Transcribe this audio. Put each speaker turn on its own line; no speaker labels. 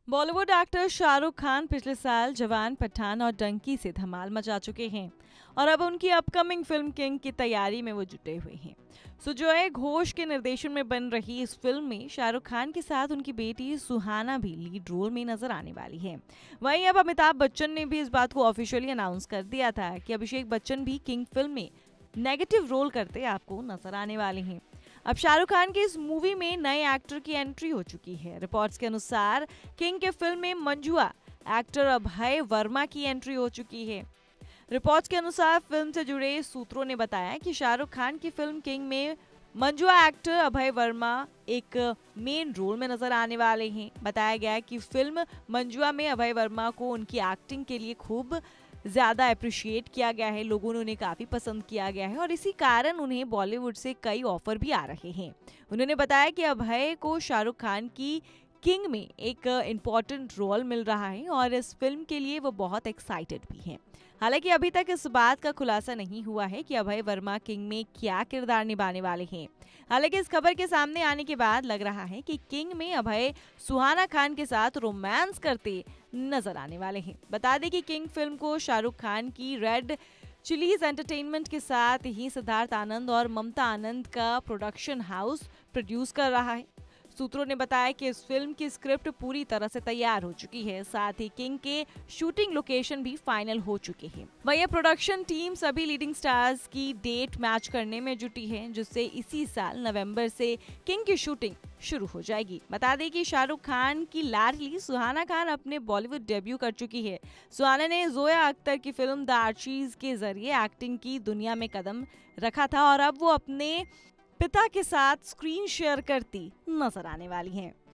Bollywood actor Shahrukh Khan पिछले साल जवान, पठान और डंकी से धमाल मचा चुके हैं और अब उनकी अपकमिंग फिल्म किंग की तैयारी में वो जुटे हुए हैं। सुजॉय घोष के निर्देशन में बन रही इस फिल्म में शाहरुख खान के साथ उनकी बेटी सुहाना भी लीड रोल में नजर आने वाली है। वहीं अब अमिताभ बच्चन ने भी इस बात को ऑफिशियली अनाउंस कर दिया था कि अभिषेक बच्चन भी किंग फिल्म में नेगेटिव रोल करते आपको नजर आने वाले हैं। अब शाहरुख खान की इस मूवी में नए एक्टर की एंट्री हो चुकी है। रिपोर्ट्स के अनुसार किंग के फिल्म में मंजुआ एक्टर अभय वर्मा की एंट्री हो चुकी है। रिपोर्ट्स के अनुसार फिल्म से जुड़े सूत्रों ने बताया कि शाहरुख खान की फिल्म किंग में मंजुआ एक्टर अभय वर्मा एक मेन रोल में नजर आने वाले हैं। बताया गया है कि फिल्म मंजुआ में अभय वर्मा को उनकी एक्टिंग के लिए खूब ज्यादा अप्रिशिएट किया गया है, लोगों ने उन्हें काफी पसंद किया गया है और इसी कारण उन्हें बॉलीवुड से कई ऑफर भी आ रहे हैं। उन्होंने बताया कि अभय को शाहरुख खान की किंग में एक इम्पॉर्टेंट रोल मिल रहा है और इस फिल्म के लिए वो बहुत एक्साइटेड भी हैं। हालांकि अभी तक इस बात का खुलासा नहीं हुआ है कि अभय वर्मा किंग में क्या किरदार निभाने वाले हैं। हालांकि इस खबर के सामने आने के बाद लग रहा है कि किंग में अभय सुहाना खान के साथ रोमांस करते नजर आने वाले हैं। बता दें कि किंग फिल्म को शाहरुख खान की रेड चिलीज एंटरटेनमेंट के साथ ही सिद्धार्थ आनंद और ममता आनंद का प्रोडक्शन हाउस प्रोड्यूस कर रहा है। सूत्रों ने बताया कि इस फिल्म की स्क्रिप्ट पूरी तरह से तैयार हो चुकी है, साथ ही किंग के शूटिंग लोकेशन भी फाइनल हो चुके हैं। वहीं प्रोडक्शन टीम सभी लीडिंग स्टार्स की डेट मैच करने में जुटी है, जिससे इसी साल नवंबर से किंग की शूटिंग शुरू हो जाएगी। बता दें कि शाहरुख खान की लाडली सुहाना खान अपने बॉलीवुड डेब्यू कर चुकी है। सुहाना ने जोया अख्तर की फिल्म द आर्चीज के जरिए एक्टिंग की दुनिया में कदम रखा था और अब वो अपने पिता के साथ स्क्रीन शेयर करती नजर आने वाली हैं।